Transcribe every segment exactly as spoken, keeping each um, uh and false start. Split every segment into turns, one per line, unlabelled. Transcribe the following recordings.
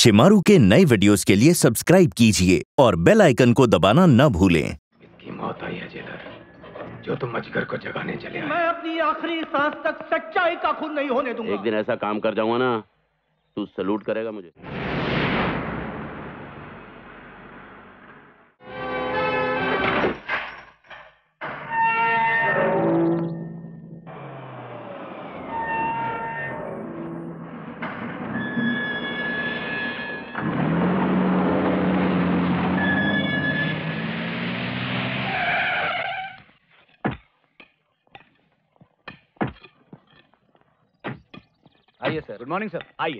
शिमारू के नए वीडियोस के लिए सब्सक्राइब कीजिए और बेल आइकन को दबाना न भूलें।
इसकी मौत आई है जेलर, जो तुम अजगर को जगाने चले आए।
मैं अपनी आखिरी सांस तक सच्चाई का खून नहीं होने दूंगा।
एक दिन ऐसा काम कर जाऊंगा ना, तू सलूट करेगा मुझे।
आइए सर। गुड मॉर्निंग सर, आइए।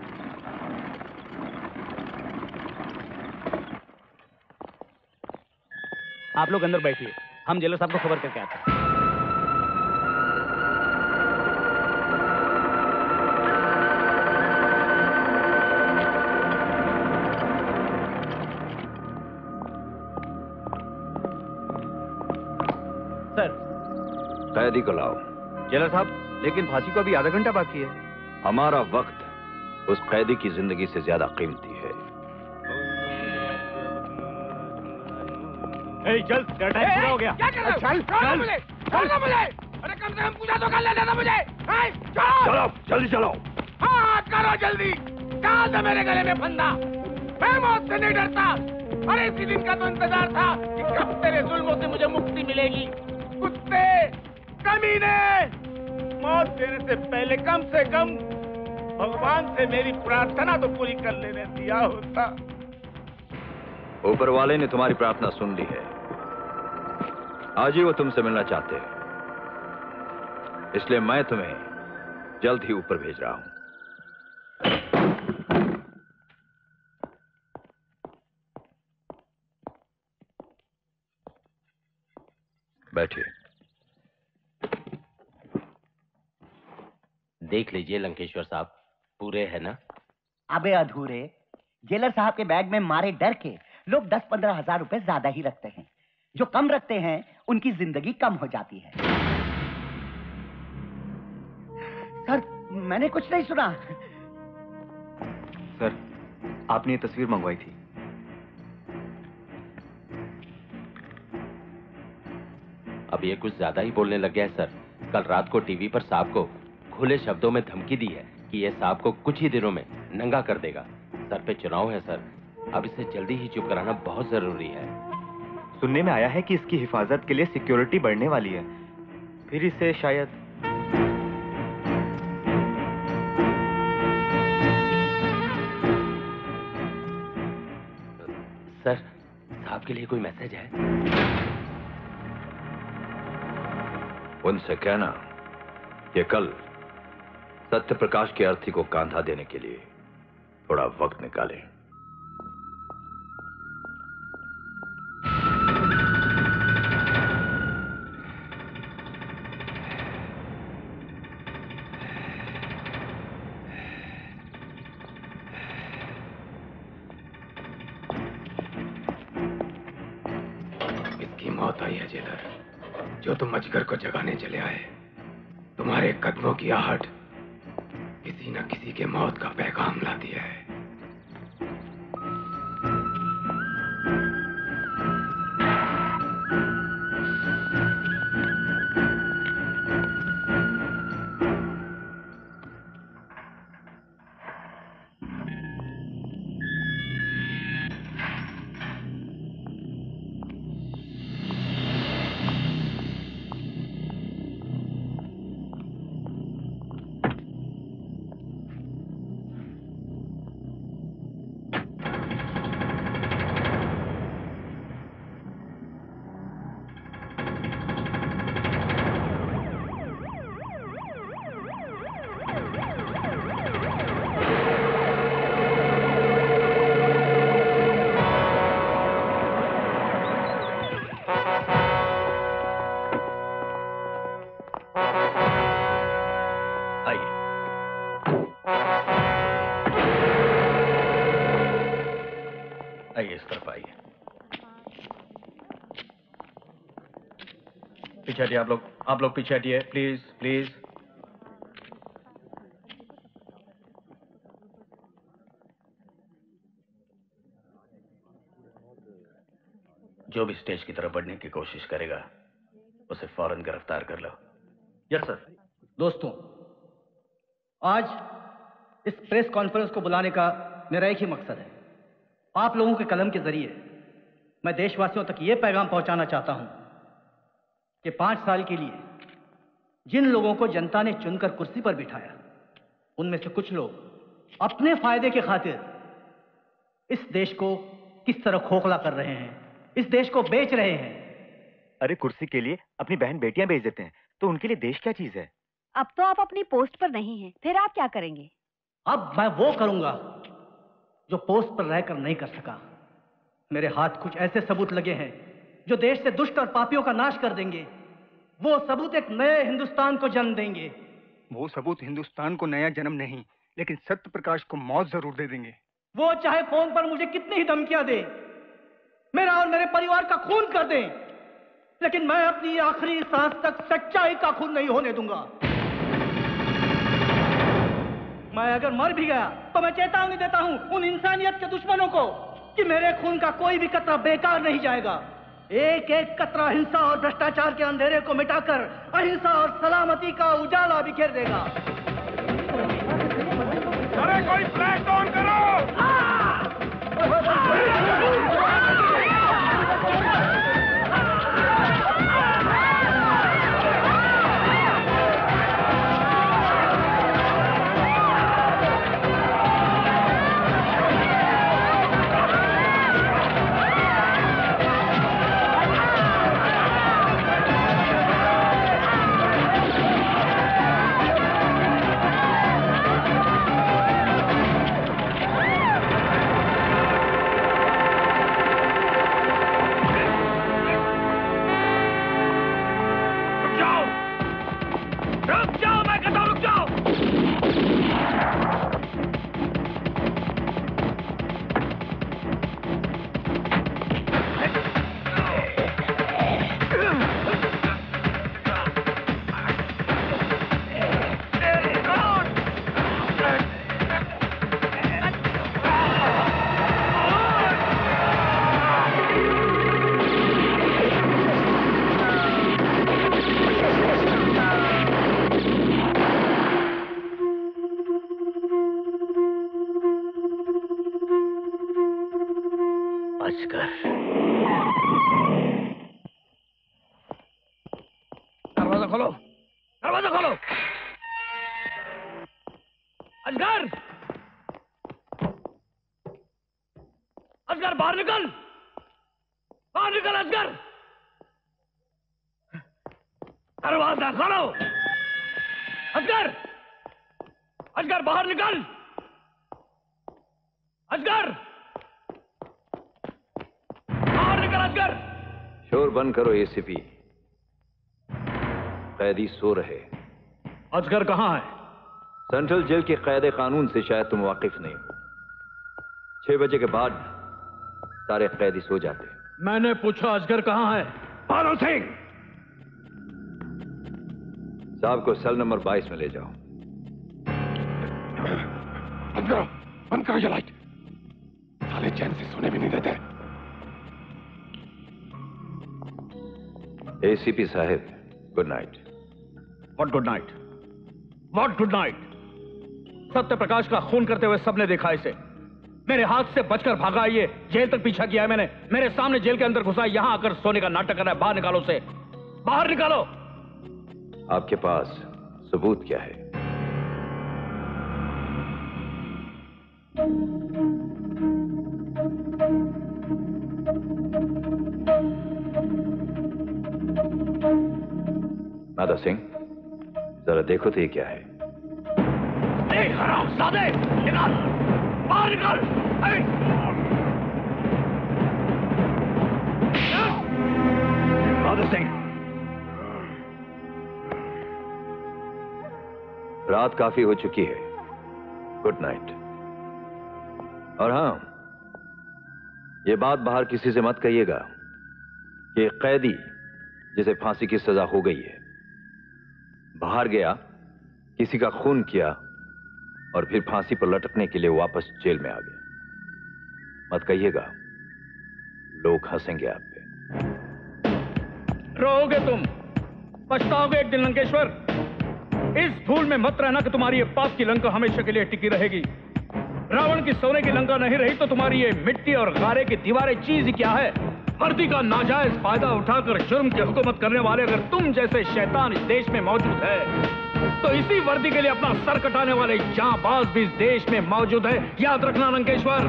आप लोग अंदर बैठिए, हम जेलर साहब को खबर करके आते हैं। सर।
कैदी को लाओ।
जेलर साहब, लेकिन फांसी को अभी आधा घंटा बाकी है।
हमारा वक्त उस कैदी की जिंदगी से ज्यादा कीमती है।
ए, चल, तेरा टाइम पूरा हो गया।
क्या कर रहे हो?
चल,
छोड़ो मुझे, छोड़ो मुझे। अरे कम से कम पूजा तो कर लेने दो मुझे। हाय, चलो।
चलो, जल्दी चलो।
हाँ, करो जल्दी। कहाँ था मेरे गले में फंदा? मैं मौत से नहीं डरता। अरे इसी दिन का तो इंतजार था कि कब तेरे जुल्मों से मुझे मुक्ति मिलेगी। कुत्ते, कमीने, मौत देने से पहले कम से कम भगवान से मेरी प्रार्थना तो पूरी कर लेने दिया होता।
ऊपर वाले ने तुम्हारी प्रार्थना सुन ली है। आज ही वो तुमसे मिलना चाहते हैं, इसलिए मैं तुम्हें जल्द ही ऊपर भेज रहा हूं। बैठिए।
देख लीजिए लंकेश्वर साहब, पूरे है ना?
अबे अधूरे। जेलर साहब के बैग में मारे डर के लोग दस पंद्रह हजार रुपए ज्यादा ही रखते हैं। जो कम रखते हैं उनकी जिंदगी कम हो जाती है। सर, मैंने कुछ नहीं सुना।
सर, आपने ये तस्वीर मंगवाई थी।
अब ये कुछ ज्यादा ही बोलने लग गया है सर। कल रात को टीवी पर साहब को खुले शब्दों में धमकी दी है कि ये साहब को कुछ ही दिनों में नंगा कर देगा। सर पे चुनाव है सर, अब इसे जल्दी ही चुप कराना बहुत जरूरी है।
सुनने में आया है कि इसकी हिफाजत के लिए सिक्योरिटी बढ़ने वाली है, फिर इसे शायद।
सर, साहब के लिए कोई मैसेज है?
उनसे कहना कि कल सत्य प्रकाश की अर्थी को कांधा देने के लिए थोड़ा वक्त निकालें।
इसकी मौत आई है जेलर, जो तुम अजगर को जगाने चले आए। तुम्हारे कदमों की आहट किसी न किसी के मौत का पैगाम लाती है।
आइए, इस तरफ आइए। पीछे हटिए आप लोग, आप लोग पीछे हटिए, प्लीज प्लीज।
जो भी स्टेज की तरफ बढ़ने की कोशिश करेगा उसे फौरन गिरफ्तार कर लो।
Yes sir. दोस्तों, आज इस प्रेस कॉन्फ्रेंस को बुलाने का मेरा एक ही मकसद है। आप लोगों के कलम के जरिए मैं देशवासियों तक यह पैगाम पहुंचाना चाहता हूं कि पांच साल के लिए जिन लोगों को जनता ने चुनकर कुर्सी पर बिठाया, उनमें से कुछ लोग अपने फायदे के खातिर इस देश को किस तरह खोखला कर रहे हैं, इस देश को बेच रहे हैं।
अरे कुर्सी के लिए अपनी बहन बेटियां बेच देते हैं तो उनके लिए देश क्या चीज है?
अब तो आप अपनी पोस्ट पर नहीं हैं, फिर आप क्या करेंगे?
अब मैं वो करूंगा जो पोस्ट पर रहकर नहीं कर सका। मेरे हाथ कुछ ऐसे सबूत लगे हैं जो देश से दुष्ट और पापियों का नाश कर देंगे। वो सबूत एक नए हिंदुस्तान को जन्म देंगे।
वो सबूत हिंदुस्तान को नया जन्म नहीं, लेकिन सत्य प्रकाश को मौत जरूर दे देंगे।
वो चाहे फोन पर मुझे कितनी ही धमकियां दे, मेरा और मेरे परिवार का खून कर दें, लेकिन मैं अपनी आखिरी सांस तक सच्चाई का खून नहीं होने दूंगा। मैं अगर मर भी गया तो मैं चेतावनी देता हूं उन इंसानियत के दुश्मनों को कि मेरे खून का कोई भी कतरा बेकार नहीं जाएगा। एक एक कतरा हिंसा और भ्रष्टाचार के अंधेरे को मिटाकर अहिंसा और सलामती का उजाला बिखेर देगा।
अरे कोई फ्लैश ऑन करो। दरवाजा खोलो, दरवाजा खोलो। असगर, असगर बाहर निकल, बाहर निकल असगर। दरवाजा खोलो। असगर, असगर बाहर निकल। असगर, बाहर निकल असगर।
शोर बंद करो एसीपी, कैदी सो रहे।
असगर कहाँ है?
सेंट्रल जेल के कायदे कानून से शायद तुम वाकिफ नहीं हो। छह बजे के बाद सारे कैदी सो जाते।
मैंने पूछा असगर कहाँ है?
पारो सिंह,
साहब को सेल नंबर बाईस में ले जाओ।
बंद करो, बंद करो ये लाइट। साले चैन से सोने भी नहीं देते।
एसीपी साहब, good night.
What good night? What good night? Satya Prakash का खून करते हुए सबने देखा इसे। मेरे हाथ से बचकर भागा, ये जेल तक पीछा किया है मैंने। मेरे सामने जेल के अंदर घुसा, यहां आकर सोने का नाटक कर रहा है। बाहर निकालो उसे, बाहर निकालो।
आपके पास सबूत क्या है? माधव सिंह, जरा देखो तो ये क्या है।
ए हरामजादे, निकाल, बाहर निकाल।
माधव सिंह, रात काफी हो चुकी है, गुड नाइट। और हां, ये बात बाहर किसी से मत कहिएगा कि एक कैदी जिसे फांसी की सजा हो गई है बाहर गया, किसी का खून किया और फिर फांसी पर लटकने के लिए वापस जेल में आ गया। मत कहिएगा, लोग हंसेंगे आप पे।
रहोगे तुम, पछताओगे एक दिन लंकेश्वर। इस भूल में मत रहना कि तुम्हारी ये पाप की लंका हमेशा के लिए टिकी रहेगी। रावण की सोने की लंका नहीं रही तो तुम्हारी ये मिट्टी और गारे की दीवारें चीज ही क्या है। वर्दी का नाजायज फायदा उठाकर जुर्म की हुकूमत करने वाले अगर तुम जैसे शैतान इस देश में मौजूद है, तो इसी वर्दी के लिए अपना सर कटाने वाले जांबाज भी इस देश में मौजूद है। याद रखना लंकेश्वर।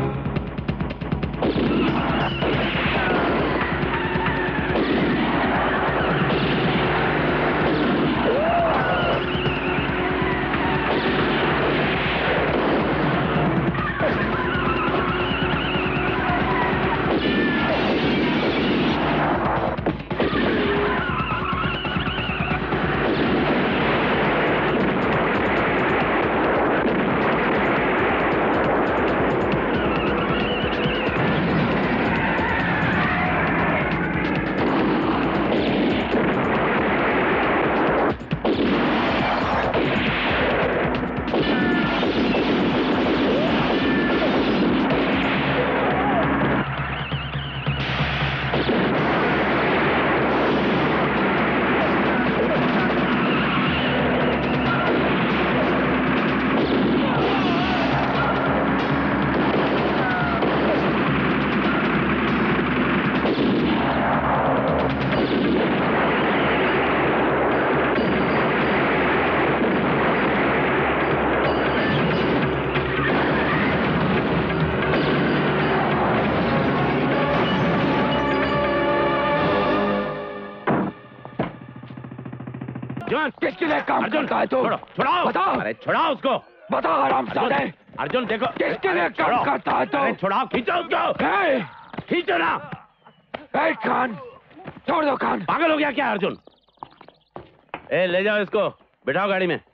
किसके लिए काम करता है तू?
छुड़ाओ,
बताओ।
अरे छुड़ाओ उसको।
बताओ आराम से।
अर्जुन देखो,
किसके लिए काम करता है तू?
अरे छुड़ाओ, खींचो उसको। खींचो ना।
ए कान, छोड़ दो कान।
पागल हो गया क्या अर्जुन? ए ले जाओ इसको, बिठाओ गाड़ी में।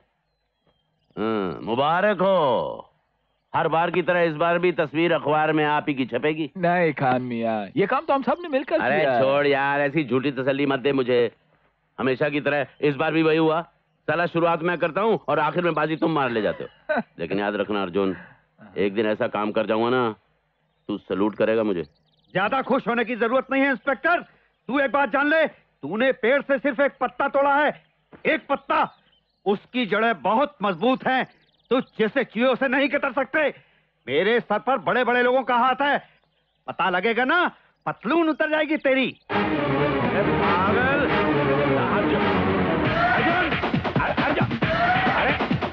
मुबारक हो। हर बार की तरह इस बार भी तस्वीर अखबार में आप ही की छपेगी।
नहीं खान मियां, ये काम तो हम सब ने मिलकर
अरे
किया।
छोड़ यार, ऐसी झूठी तसल्ली मत दे मुझे। हमेशा की तरह इस बार भी वही हुआ। साला शुरुआत मैं करता हूँ और आखिर में बाजी तुम मार ले जाते हो। लेकिन याद रखना अर्जुन, एक दिन ऐसा काम कर जाऊंगा ना, तू सलूट करेगा मुझे।
ज्यादा खुश होने की जरूरत नहीं है इंस्पेक्टर। तू एक बात जान ले, तूने पेड़ से सिर्फ एक पत्ता तोड़ा है, एक पत्ता। उसकी जड़ें बहुत मजबूत हैं, तुझ जैसे चूहों से नहीं कतर सकते। मेरे सर पर बड़े बड़े लोगों का हाथ है, पता लगेगा ना पतलून उतर जाएगी तेरी।
पागल अर्जुन, अर्जुन, अरे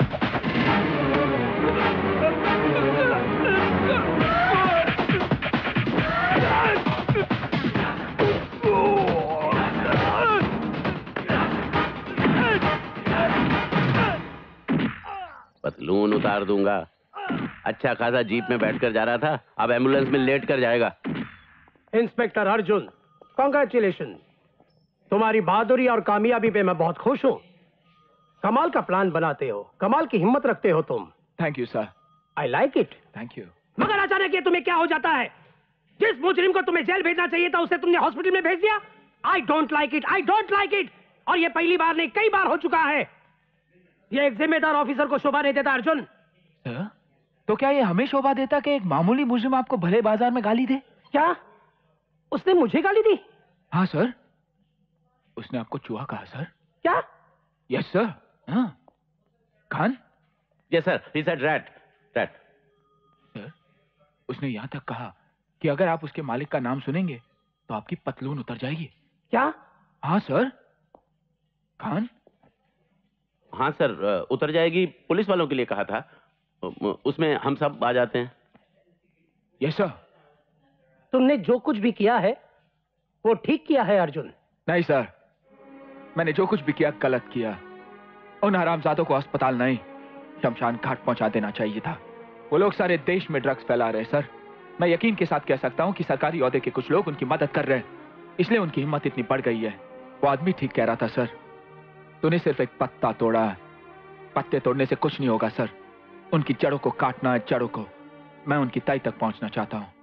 पतलून उतार दूंगा। अच्छा खासा जीप में बैठकर जा रहा था, अब एम्बुलेंस में लेट कर जाएगा।
Inspector Arjun, congratulation. तुम्हारी बहादुरी और कामयाबी पे मैं बहुत खुश हूँ। कमाल का प्लान बनाते हो, कमाल की हिम्मत रखते हो तुम।
Thank you sir.
I like it.
Thank you.
मगर अचानक ये तुम्हें क्या हो जाता है? जिस मुजरिम को तुम्हें जेल भेजना चाहिए था उसे तुमने हॉस्पिटल में भेज दिया। I don't like it, I don't like it. और ये पहली बार नहीं, कई बार हो चुका है। ये एक जिम्मेदार ऑफिसर को शोभा नहीं देता अर्जुन।
सर, तो क्या ये हमें शोभा देता कि एक मामूली मुजरिम आपको भले बाजार में गाली दे?
क्या उसने मुझे गाली दी?
हाँ सर, उसने आपको चूहा कहा सर।
क्या?
Yes sir. हाँ Khan.
Yes sir, he said rat. Rat
sir, उसने यहां तक कहा कि अगर आप उसके मालिक का नाम सुनेंगे तो आपकी पतलून उतर जाएगी।
क्या?
हाँ सर। खान।
हाँ सर, उतर जाएगी पुलिस वालों के लिए कहा था, उसमें हम सब आ जाते हैं।
Yes sir.
तुमने जो कुछ भी किया है वो ठीक किया है अर्जुन।
नहीं सर, मैंने जो कुछ भी किया गलत किया। उन हरामजादों को अस्पताल नहीं, शमशान घाट पहुंचा देना चाहिए था। वो लोग सारे देश में ड्रग्स फैला रहे सर। मैं यकीन के साथ कह सकता हूं कि सरकारी ओहदे के कुछ लोग उनकी मदद कर रहे हैं, इसलिए उनकी हिम्मत इतनी बढ़ गई है। वो आदमी ठीक कह रहा था सर, तूने सिर्फ एक पत्ता तोड़ा है। पत्ते तोड़ने से कुछ नहीं होगा सर, उनकी जड़ों को काटना है, जड़ों को। मैं उनकी तय तक पहुंचना चाहता हूं।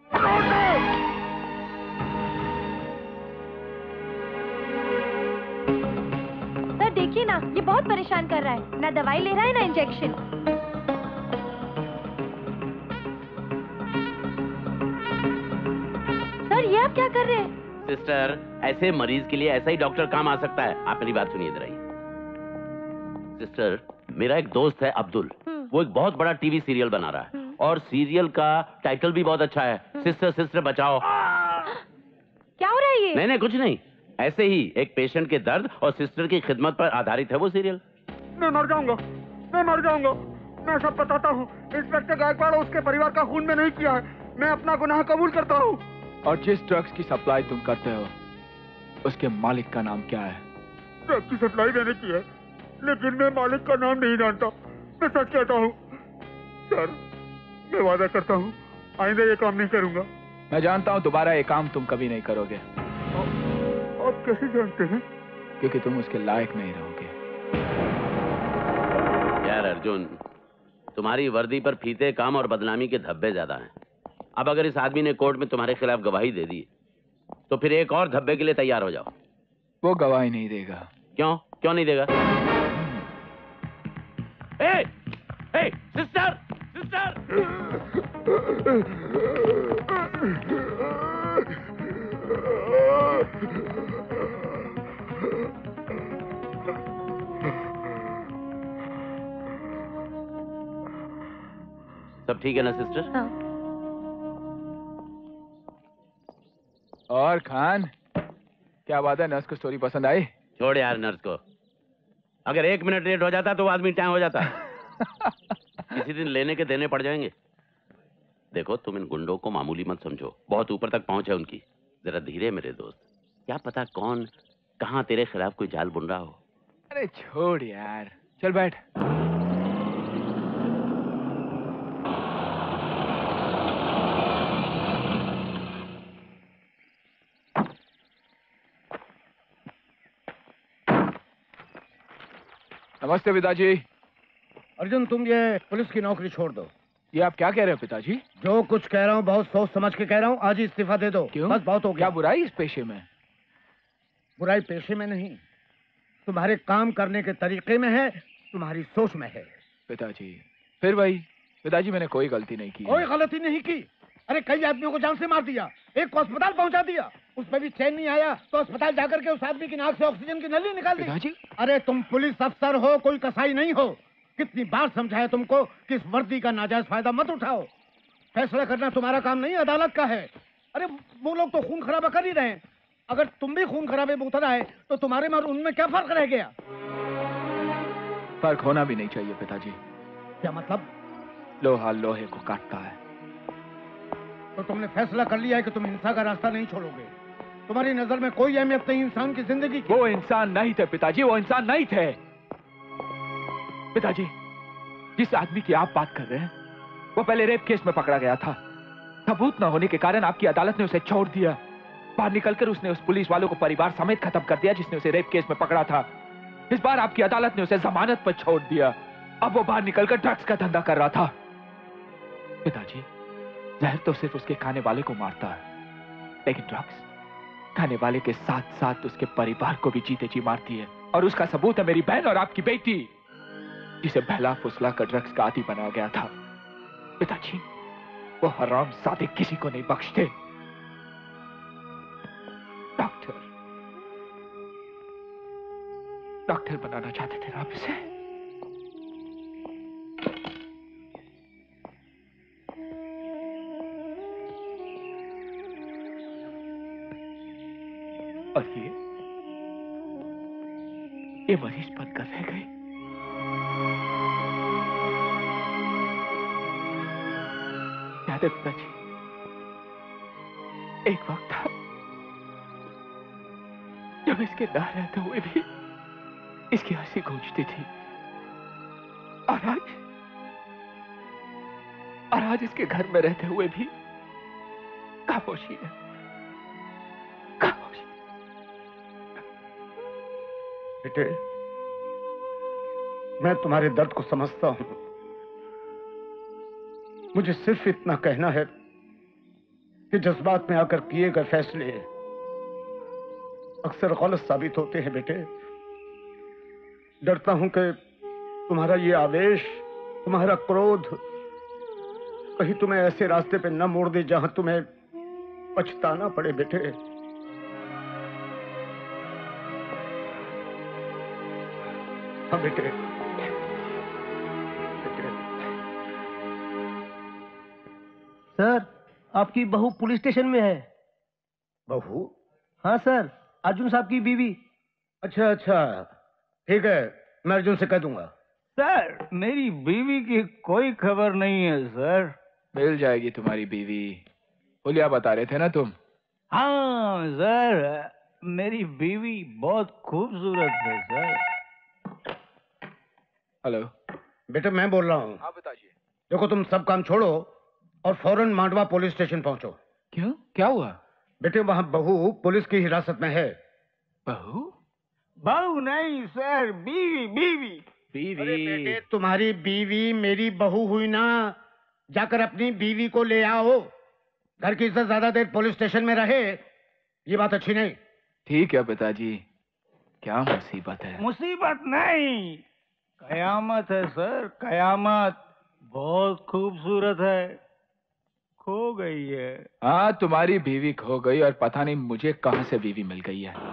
सर देखिए ना, ये बहुत परेशान कर रहा है। ना दवाई ले रहा है ना इंजेक्शन। सर ये आप क्या कर रहे हैं?
सिस्टर, ऐसे मरीज के लिए ऐसा ही डॉक्टर काम आ सकता है। आप मेरी बात सुनिए जरा। सिस्टर, मेरा एक दोस्त है अब्दुल, वो एक बहुत बड़ा टीवी सीरियल बना रहा है और सीरियल का टाइटल भी बहुत अच्छा है, सिस्टर सिस्टर बचाओ।
क्या हो रहा है ये?
नहीं नहीं कुछ नहीं, ऐसे ही एक पेशेंट के दर्द और सिस्टर की खिदमत पर आधारित है वो सीरियल।
मैं मर जाऊंगा, मैं मर जाऊंगा, मैं सब बताता हूँ। इंस्पेक्टर गायकवाड़ उसके परिवार का खून में नहीं किया है, मैं अपना गुनाह कबूल करता हूँ।
और जिस ड्रग्स की सप्लाई तुम करते हो उसके मालिक का नाम क्या है?
ड्रग की सप्लाई मैंने की है, लेकिन मैं मालिक का नाम नहीं जानता। मैं सच कहता हूँ सर, मैं वादा करता हूँ आइंदा ये काम नहीं करूंगा।
मैं जानता हूँ दोबारा ये काम तुम कभी नहीं करोगे।
आप कैसे जानते हैं?
क्योंकि तुम उसके लायक नहीं रहोगे।
यार अर्जुन, तुम्हारी वर्दी पर फीते काम और बदनामी के धब्बे ज्यादा हैं। अब अगर इस आदमी ने कोर्ट में तुम्हारे खिलाफ गवाही दे दी तो फिर एक और धब्बे के लिए तैयार हो जाओ।
वो गवाही नहीं देगा।
क्यों क्यों नहीं देगा? ए, ए, सिस्टर सिस्टर सब ठीक है ना सिस्टर?
हाँ।
और खान, क्या बात है, नर्स को स्टोरी पसंद आई?
छोड़ यार नर्स को, अगर एक मिनट लेट हो जाता तो आदमी टाइम हो जाता। किसी दिन लेने के देने पड़ जाएंगे। देखो तुम इन गुंडों को मामूली मत समझो, बहुत ऊपर तक पहुंच है उनकी। जरा धीरे मेरे दोस्त, क्या पता कौन कहां तेरे खिलाफ कोई जाल बुन रहा हो।
अरे छोड़ यार, चल बैठ। नमस्ते पिताजी।
अर्जुन, तुम ये पुलिस की नौकरी छोड़ दो।
ये आप क्या कह रहे हो पिताजी?
जो कुछ कह रहा हूँ बहुत सोच समझ के कह रहा हूँ, आज ही इस्तीफा दे दो।
क्यों?
बस बहुत हो गया।
क्या बुराई इस पेशे में?
बुराई पेशे में नहीं, तुम्हारे काम करने के तरीके में है, तुम्हारी सोच में है।
पिताजी फिर वही। पिताजी मैंने कोई गलती नहीं की।
कोई गलती नहीं की? अरे कई आदमियों को जान से मार दिया, एक को अस्पताल पहुंचा दिया, उसमें भी चैन नहीं आया तो अस्पताल जाकर के उस आदमी की नाक से ऑक्सीजन की नली निकाल दी।
पिताजी,
अरे तुम पुलिस अफसर हो, कोई कसाई नहीं हो। कितनी बार समझाया तुमको कि इस वर्दी का नाजायज फायदा मत उठाओ। फैसला करना तुम्हारा काम नहीं, अदालत का है। अरे वो लोग तो खून खराबा कर ही रहे हैं, अगर तुम भी खून खराबे में उतर आए तो तुम्हारे में और उनमें क्या फर्क रह गया?
फर्क होना भी नहीं चाहिए पिताजी।
क्या मतलब?
लोहा लोहे को काटता है।
तो तुमने फैसला कर लिया है कि तुम हिंसा का रास्ता नहीं छोड़ोगे। तुम्हारी नजर में कोई अहमियत नहीं इंसान की जिंदगी की।
वो इंसान नहीं थे पिताजी, वो इंसान नहीं थे। पिताजी, जिस आदमी की आप बात कर रहे हैं वो पहले रेप केस में पकड़ा गया था। सबूत न होने के कारण आपकी अदालत ने उसे छोड़ दिया। बाहर निकलकर उसने उस पुलिस वालों को परिवार समेत खत्म कर दिया जिसने उसे रेप केस में पकड़ा था। इस बार आपकी अदालत ने उसे जमानत पर छोड़ दिया। अब वो बाहर निकलकर ड्रग्स का धंधा कर रहा था। पिताजी, जहर तो सिर्फ उसके खाने वाले को मारता है, लेकिन ड्रग्स खाने वाले के साथ साथ उसके परिवार को भी जीते जी मारती है। और उसका सबूत है मेरी बहन और आपकी बेटी, जिसे बहला फुसला कर ड्रग्स का आदी बनाया गया था। पिताजी, वो हराम सादे किसी को नहीं बख्शते। डॉक्टर डॉक्टर बनाना चाहते थे आप इसे। और ये ये मरीज बनकर रह गई। याद है पिताजी, एक वक्त था जब इसके ना रहते हुए भी इसकी हंसी गूंजती थी, और आज और आज इसके घर में रहते हुए भी खामोशी है। खामोशी।
बेटे, मैं तुम्हारे दर्द को समझता हूं। मुझे सिर्फ इतना कहना है कि जज्बात में आकर किए गए फैसले अक्सर गलत साबित होते हैं। बेटे, डरता हूं कि तुम्हारा ये आवेश, तुम्हारा क्रोध कहीं तुम्हें ऐसे रास्ते पे न मोड़ दे जहां तुम्हें पछताना पड़े। बेटे,
हाँ बेटे।
सर, आपकी बहू पुलिस स्टेशन में है।
बहू?
हाँ सर, अर्जुन साहब की बीवी।
अच्छा अच्छा, ठीक है, मैं अर्जुन से कह दूंगा।
सर, मेरी बीवी की कोई खबर नहीं है सर।
मिल जाएगी तुम्हारी बीवी। हुलिया बता रहे थे ना तुम?
हाँ सर, मेरी बीवी बहुत खूबसूरत है सर।
हेलो
बेटा, मैं बोल रहा हूँ।
हाँ बताइए।
देखो, तुम सब काम छोड़ो और फौरन मांडवा पुलिस स्टेशन पहुंचो।
क्यों, क्या हुआ?
बेटे, वहाँ बहू पुलिस की हिरासत में है।
बहू?
बहू नहीं सर, बीवी बीवी
बीवी।
अरे बेटे, तुम्हारी बीवी मेरी बहू हुई ना। जाकर अपनी बीवी को ले आओ। घर की इज्जत ज्यादा देर पुलिस स्टेशन में रहे, ये बात अच्छी नहीं।
ठीक है पिताजी, क्या मुसीबत है?
मुसीबत नहीं, कयामत है सर, कयामत। बहुत खूबसूरत है, खो गई है।
हाँ, तुम्हारी बीवी खो गई और पता नहीं मुझे कहां से बीवी मिल गई है।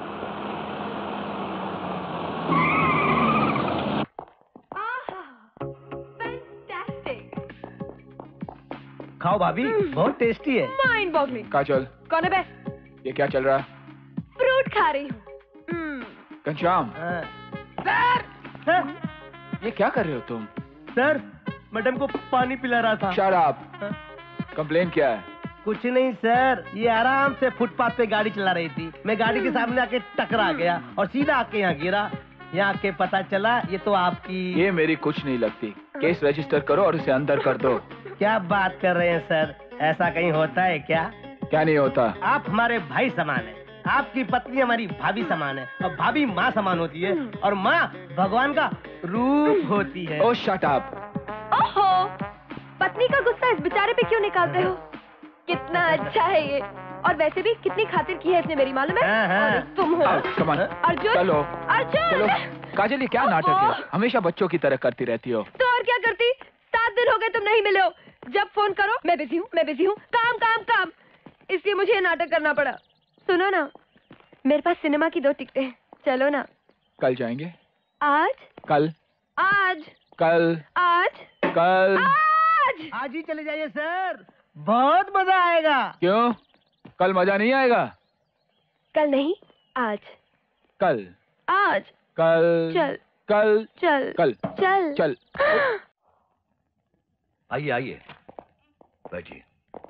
खाओ भाभी, बहुत टेस्टी है।
Mind boggling.
काजल,
कौन है बे?
ये क्या चल रहा है?
फ्रूट खा रही हूँ।
घनश्याम,
सर, सर,
ये क्या कर रहे हो तुम?
सर, मैडम को पानी पिला रहा था।
Shut up. कंप्लेन क्या है?
कुछ नहीं सर, ये आराम से फुटपाथ पे गाड़ी चला रही थी। मैं गाड़ी के सामने आके टकरा गया और सीधा आके यहाँ गिरा। यहाँ आके पता चला ये तो आपकी।
ये मेरी कुछ नहीं लगती। केस रजिस्टर करो और इसे अंदर कर दो।
क्या बात कर रहे हैं सर, ऐसा कहीं होता है क्या?
क्या नहीं होता?
आप हमारे भाई समान है, आपकी पत्नी हमारी भाभी समान है, और भाभी माँ समान होती है, और माँ भगवान का रूप होती है।
Oh shut up.
ओहो, पत्नी का गुस्सा इस बेचारे पे क्यों निकालते हो? कितना अच्छा है ये, और वैसे भी कितनी खातिर की है इसने मेरी, मालूम है?
हाँ, हाँ।
और तुम हो
अर्जुन।
चलो
अर्जुन।
चलो। काजल, ये क्या नाटक है? हमेशा बच्चों की तरह करती रहती हो।
तो और क्या करती? सात दिन हो गए तुम नहीं मिले हो। जब फोन करो मैं बिजी हूँ, मैं बिजी हूँ, काम काम काम, इसलिए मुझे ये नाटक करना पड़ा। सुनो ना, मेरे पास सिनेमा की दो टिकटें हैं, चलो ना।
कल जाएंगे?
आज?
कल?
आज?
कल?
आज?
कल?
आज?
आज ही चले जाइए सर, बहुत मजा आएगा।
क्यों, कल मजा नहीं आएगा?
कल नहीं, आज।
कल?
आज।
कल?
चल।
कल?
चल।
कल?
चल।
चल।
आइए आइए, बैठिए।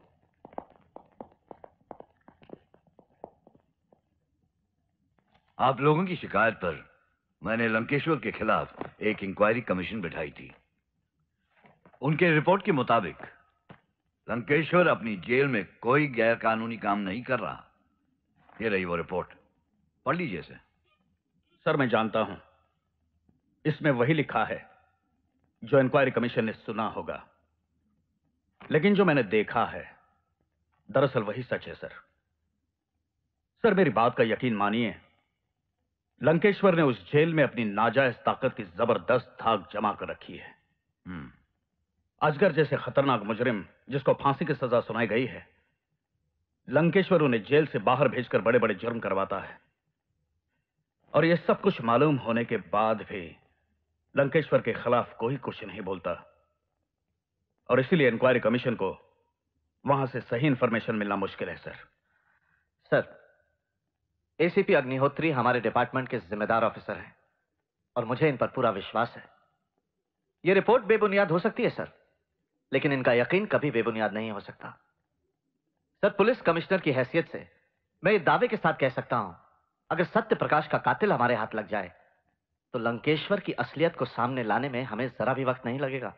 आप लोगों की शिकायत पर मैंने लंकेश्वर के खिलाफ एक इंक्वायरी कमीशन बिठाई थी। उनके रिपोर्ट के मुताबिक लंकेश्वर अपनी जेल में कोई गैरकानूनी काम नहीं कर रहा। ये रही वो रिपोर्ट, पढ़ लीजिए इसे।
सर, मैं जानता हूं इसमें वही लिखा है जो इंक्वायरी कमीशन ने सुना होगा, लेकिन जो मैंने देखा है दरअसल वही सच है सर। सर, मेरी बात का यकीन मानिए, लंकेश्वर ने उस जेल में अपनी नाजायज ताकत की जबरदस्त धाक जमा कर रखी है। अजगर जैसे खतरनाक मुजरिम जिसको फांसी की सजा सुनाई गई है, लंकेश्वर उन्हें जेल से बाहर भेजकर बड़े बड़े जुर्म करवाता है। और यह सब कुछ मालूम होने के बाद भी लंकेश्वर के खिलाफ कोई कुछ नहीं बोलता, और इसीलिए इंक्वायरी कमीशन को वहां से सही इंफॉर्मेशन मिलना मुश्किल है सर।
सर, एसीपी अग्निहोत्री हमारे डिपार्टमेंट के जिम्मेदार ऑफिसर हैं और मुझे इन पर पूरा विश्वास है। यह रिपोर्ट बेबुनियाद हो सकती है सर, लेकिन इनका यकीन कभी बेबुनियाद नहीं हो सकता। सर, पुलिस कमिश्नर की हैसियत से मैं इस दावे के साथ कह सकता हूं, अगर सत्य प्रकाश का कातिल हमारे हाथ लग जाए तो लंकेश्वर की असलियत को सामने लाने में हमें जरा भी वक्त नहीं लगेगा।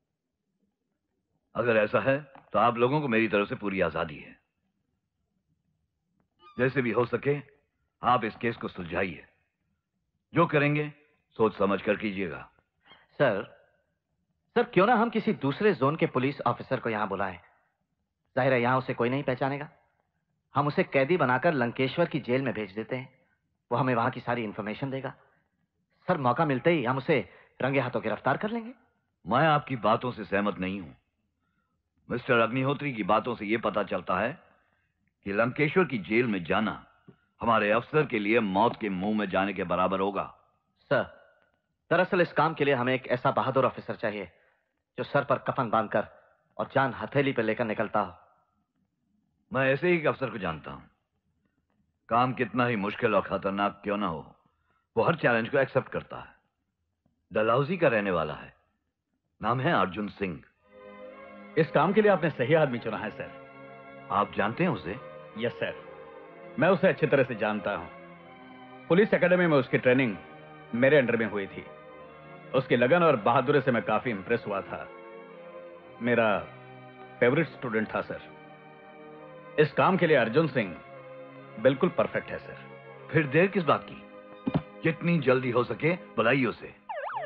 अगर ऐसा है तो आप लोगों को मेरी तरफ से पूरी आजादी है। जैसे भी हो सके आप इस केस को सुलझाइए। जो करेंगे सोच समझ कर कीजिएगा।
सर, सर क्यों ना हम किसी दूसरे जोन के पुलिस ऑफिसर को यहां बुलाएं। जाहिर है यहां उसे कोई नहीं पहचानेगा। हम उसे कैदी बनाकर लंकेश्वर की जेल में भेज देते हैं, वो हमें वहां की सारी इंफॉर्मेशन देगा। सर, मौका मिलते ही हम उसे रंगे हाथों गिरफ्तार कर लेंगे।
मैं आपकी बातों से सहमत नहीं हूं। मिस्टर अग्निहोत्री की बातों से यह पता चलता है कि लंकेश्वर की जेल में जाना हमारे अफसर के लिए मौत के मुंह में जाने के बराबर होगा।
सर, दरअसल इस काम के लिए हमें एक ऐसा बहादुर ऑफिसर चाहिए जो सर पर कफन बांधकर और जान हथेली पर लेकर निकलता हो।
मैं ऐसे ही एक अफसर को जानता हूं। काम कितना ही मुश्किल और खतरनाक क्यों ना हो, वो हर चैलेंज को एक्सेप्ट करता है। डलहौजी का रहने वाला है, नाम है अर्जुन सिंह।
इस काम के लिए आपने सही आदमी चुना है सर।
आप जानते हैं उसे?
यस सर, मैं उसे अच्छी तरह से जानता हूं। पुलिस एकेडमी में उसकी ट्रेनिंग मेरे अंडर में हुई थी। उसकी लगन और बहादुरी से मैं काफी इंप्रेस हुआ था। मेरा फेवरेट स्टूडेंट था सर। इस काम के लिए अर्जुन सिंह बिल्कुल परफेक्ट है सर।
फिर देर किस बात की? जितनी जल्दी हो सके बुलाइए उसे।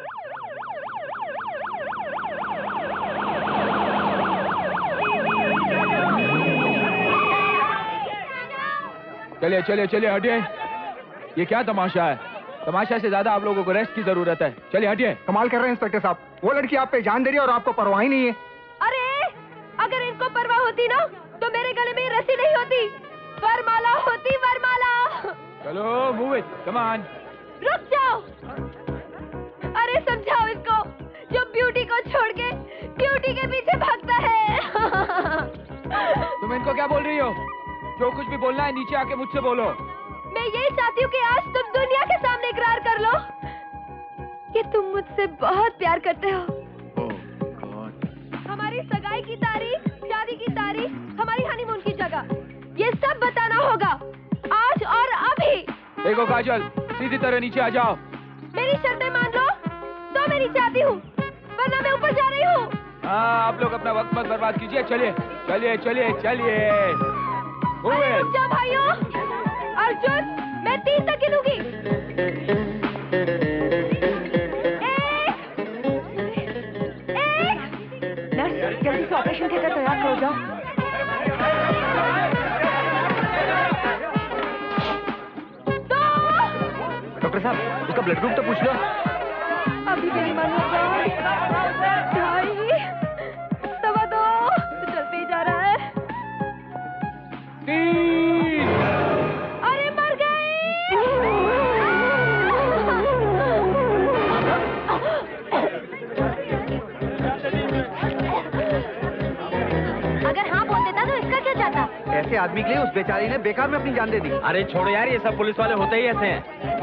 चलिए चलिए चलिए हटिए। ये क्या तमाशा है? तमाशा से ज्यादा आप लोगों को रेस्ट की जरूरत है। चलिए हटिए।
कमाल कर रहे हैं इंस्पेक्टर साहब, वो लड़की आप पे जान दे रही है और आपको परवाह ही नहीं है।
अरे अगर इनको परवाह होती ना तो मेरे गले में रस्सी नहीं होती, वरमाला होती, वरमाला।
चलो मूव इट, कम ऑन।
रुक जाओ। अरे समझाओ इसको जो ब्यूटी को छोड़ के ब्यूटी के पीछे भागता है।
तुम इनको क्या बोल रही हो? जो कुछ भी बोलना है नीचे आके मुझसे बोलो।
मैं यही चाहती हूँ कि आज तुम दुनिया के सामने इकरार कर लो कि तुम मुझसे बहुत प्यार करते हो। हमारी सगाई की तारीख, शादी की तारीख, हमारी हनीमून की जगह, ये सब बताना होगा आज और अभी।
देखो काजल, सीधी तरह नीचे आ जाओ।
मेरी शर्तें मान लो तो मैं नीचे आती हूँ, वरना मैं ऊपर जा रही हूँ।
हाँ, आप लोग अपना वक्त मत बर्बाद कीजिए। चलिए चलिए चलिए चलिए।
अरे रुक जाओ भाइयों। अर्जुन, मैं तीन तक गिनूंगी। एक, एक। नर्स, जल्दी से ऑपरेशन थिएटर तैयार करो, जाओ। दो।
डॉक्टर साहब, उसका ब्लड ग्रुप तो पूछ लो।
अभी भी नहीं मानूंगा। ढाई, सवा दो, तो चलते ही जा रहा है।
तीन।
अरे मर गई। अगर हाँ बोल देता तो इसका क्या जाता?
ऐसे आदमी के लिए उस बेचारी ने बेकार में अपनी जान दे दी।
अरे छोड़ो यार, ये सब पुलिस वाले होते ही ऐसे हैं।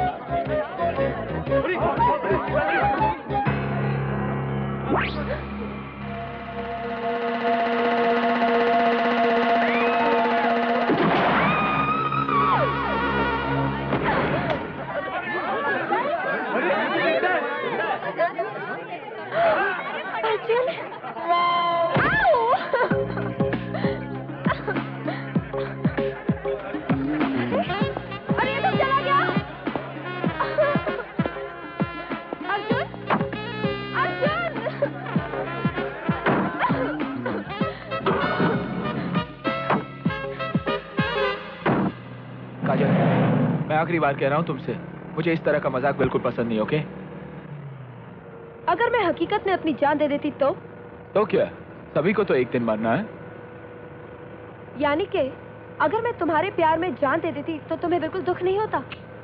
मैं आखिरी बार कह रहा हूँ तुमसे, मुझे इस तरह का मजाक बिल्कुल पसंद नहीं। ओके?
अगर मैं हकीकत में अपनी जान दे देती तो?
तो क्या, सभी को तो एक दिन मरना है।
यानी कि अगर मैं तुम्हारे प्यार में जान दे देती तो तुम्हें बिल्कुल दुख नहीं होता?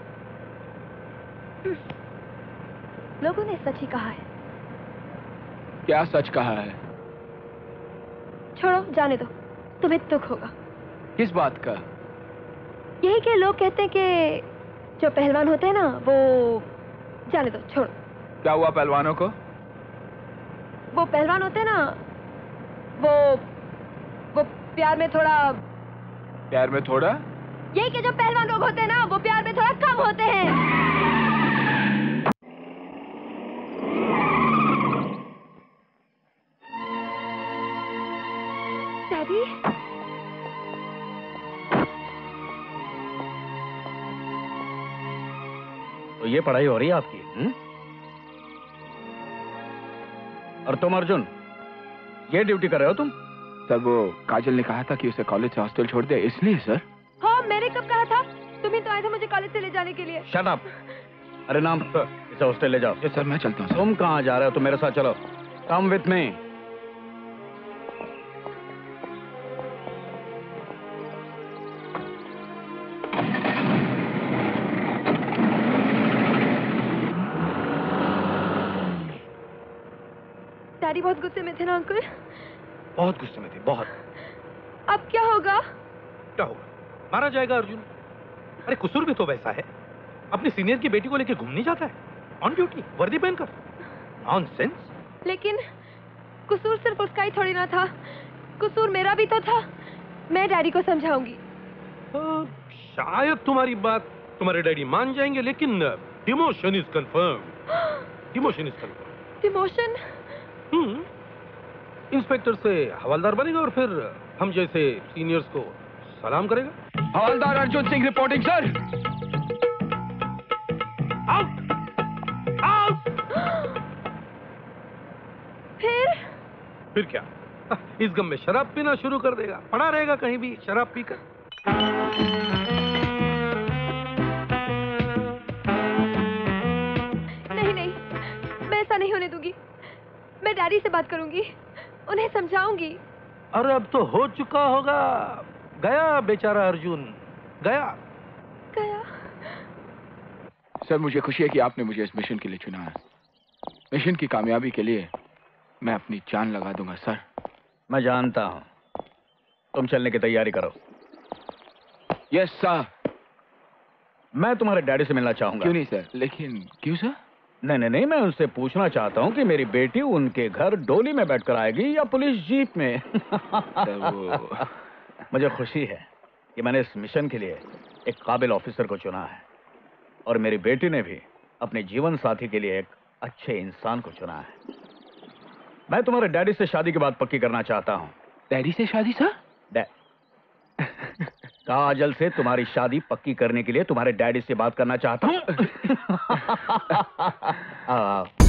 लोगों ने सच ही कहा है।
क्या सच कहा है?
छोड़ो, जाने दो, तुम्हें दुख होगा।
किस बात का?
यही कि लोग कहते हैं कि जो पहलवान होते हैं ना वो, जाने दो, छोड़ो।
क्या हुआ पहलवानों को?
वो पहलवान होते हैं ना, वो वो प्यार में थोड़ा
प्यार में थोड़ा
यही कि जो पहलवान लोग होते हैं ना वो प्यार में थोड़ा कम होते हैं। डैडी,
तो ये पढ़ाई हो रही है आपकी? हुँ? और तुम अर्जुन, ये ड्यूटी कर रहे हो तुम?
सर वो काजल ने कहा था कि उसे कॉलेज से हॉस्टल छोड़ दे, इसलिए सर।
हाँ, मैंने कब कहा था? तुम ही तो आए थे मुझे कॉलेज से ले जाने के लिए।
Shut up. अरे नाम, इसे हॉस्टल ले जाओ।
ये सर मैं चलता हूँ।
तुम कहाँ जा रहे हो? तुम मेरे साथ चलो। Come with me.
डैडी बहुत गुस्से में थे ना अंकल?
बहुत गुस्से में थे, बहुत।
अब क्या होगा?
क्या होगा? मारा जाएगा अर्जुन। अरे कसूर भी तो वैसा है, अपनी सीनियर की बेटी को लेकर घूमने जाता है ऑन ड्यूटी, वर्दी पहनकर। नॉनसेंस।
लेकिन कसूर सिर्फ उसका ही थोड़ी ना था, कसूर मेरा भी तो था। मैं डैडी को समझाऊंगी।
शायद तुम्हारी बात तुम्हारे डैडी मान जाएंगे, लेकिन demotion is confirm. Demotion is confirm.
Demotion?
Hmm. Inspector से हवलदार बनेगा और फिर हम जैसे सीनियर्स को सलाम करेगा।
हवलदार Arjun Singh reporting sir.
Out out.
फिर
फिर क्या? इस गम में शराब पीना शुरू कर देगा, पड़ा रहेगा कहीं भी शराब पीकर।
नहीं नहीं, मैं ऐसा नहीं होने दूंगी। मैं डैडी से बात करूंगी, उन्हें समझाऊंगी।
अरे अब तो हो चुका होगा। गया बेचारा अर्जुन, गया
गया।
सर मुझे खुशी है कि आपने मुझे इस मिशन के लिए चुना है। मिशन की कामयाबी के लिए मैं अपनी जान लगा दूंगा सर।
मैं जानता हूं। तुम चलने की तैयारी करो।
Yes sir.
मैं तुम्हारे डैडी से मिलना चाहूंगा।
क्यों नहीं सर? लेकिन क्यों सर?
नहीं नहीं नहीं, मैं उनसे पूछना चाहता हूं कि मेरी बेटी उनके घर डोली में बैठकर आएगी या पुलिस जीप में।
वो...
मुझे खुशी है कि मैंने इस मिशन के लिए एक काबिल ऑफिसर को चुना है, और मेरी बेटी ने भी अपने जीवन साथी के लिए एक अच्छे इंसान को चुना है। मैं तुम्हारे डैडी से शादी की बात पक्की करना चाहता हूँ।
डैडी से शादी सर?
डै... काजल से तुम्हारी शादी पक्की करने के लिए तुम्हारे डैडी से बात करना चाहता हूँ।